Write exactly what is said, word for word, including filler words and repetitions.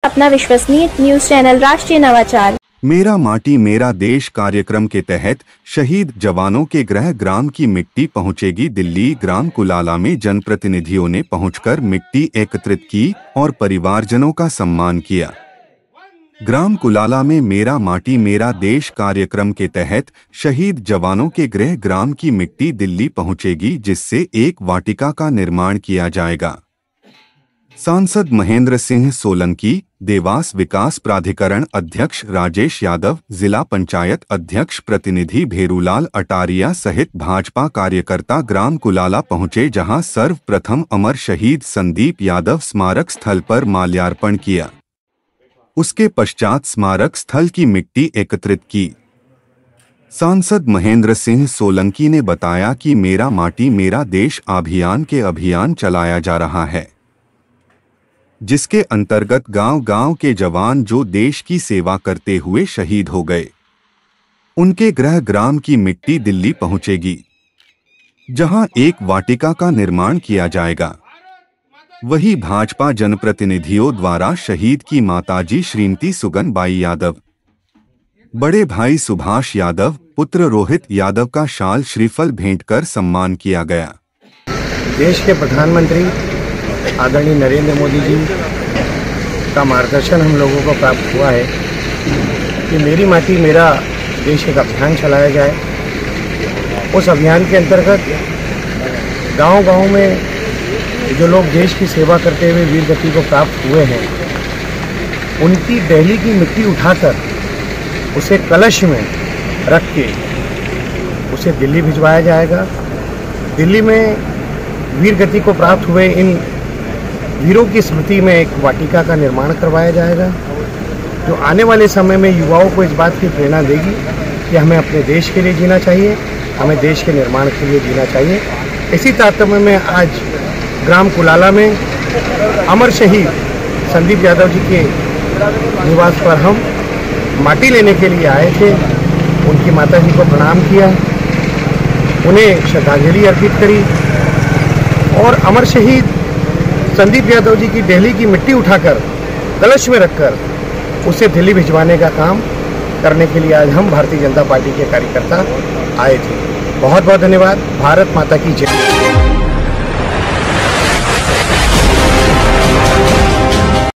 अपना विश्वसनीय news channel राष्ट्रीय नवाचार मेरा माटी मेरा देश कार्यक्रम के तहत शहीद जवानों के गृह ग्राम की मिट्टी पहुंचेगी दिल्ली। ग्राम कुलाला में जनप्रतिनिधियों ने पहुंचकर मिट्टी एकत्रित की और परिवारजनों का सम्मान किया। ग्राम कुलाला में मेरा माटी मेरा देश कार्यक्रम के तहत शहीद जवानों के गृह ग्राम की मिट्टी दिल्ली पहुंचेगी, जिससे एक वाटिका का निर्माण किया जाएगा। सांसद महेंद्र सिंह सोलंकी, देवास विकास प्राधिकरण अध्यक्ष राजेश यादव, जिला पंचायत अध्यक्ष प्रतिनिधि भेरूलाल अटारिया सहित भाजपा कार्यकर्ता ग्राम कुलाला पहुंचे, जहां सर्वप्रथम अमर शहीद संदीप यादव स्मारक स्थल पर माल्यार्पण किया। उसके पश्चात स्मारक स्थल की मिट्टी एकत्रित की। सांसद महेंद्र सिंह सोलंकी ने बताया कि मेरा माटी मेरा देश अभियान के अभियान चलाया जा रहा है, जिसके अंतर्गत गांव-गांव के जवान जो देश की सेवा करते हुए शहीद हो गए, उनके गृह ग्राम की मिट्टी दिल्ली पहुंचेगी, जहां एक वाटिका का निर्माण किया जाएगा। वही भाजपा जनप्रतिनिधियों द्वारा शहीद की माताजी श्रीमती सुगन बाई यादव, बड़े भाई सुभाष यादव, पुत्र रोहित यादव का शाल श्रीफल भेंट कर सम्मान किया गया। देश के प्रधानमंत्री आदरणीय नरेंद्र मोदी जी का मार्गदर्शन हम लोगों को प्राप्त हुआ है कि मेरी माटी मेरा देश एक अभियान चलाया जाए। उस अभियान के अंतर्गत गांव-गांव में जो लोग देश की सेवा करते हुए वीर गति को प्राप्त हुए हैं, उनकी दहली की मिट्टी उठाकर उसे कलश में रख के उसे दिल्ली भिजवाया जाएगा। दिल्ली में वीर गति को प्राप्त हुए इन वीरों की स्मृति में एक वाटिका का निर्माण करवाया जाएगा, जो आने वाले समय में युवाओं को इस बात की प्रेरणा देगी कि हमें अपने देश के लिए जीना चाहिए, हमें देश के निर्माण के लिए जीना चाहिए। इसी तारतम्य में आज ग्राम कुलाला में अमर शहीद संदीप यादव जी के निवास पर हम माटी लेने के लिए आए थे। उनकी माताजी को प्रणाम किया, उन्हें श्रद्धांजलि अर्पित करी और अमर शहीद संदीप यादव जी की देहली की मिट्टी उठाकर कलश में रखकर उसे दिल्ली भिजवाने का काम करने के लिए आज हम भारतीय जनता पार्टी के कार्यकर्ता आए थे। बहुत बहुत धन्यवाद। भारत माता की जय।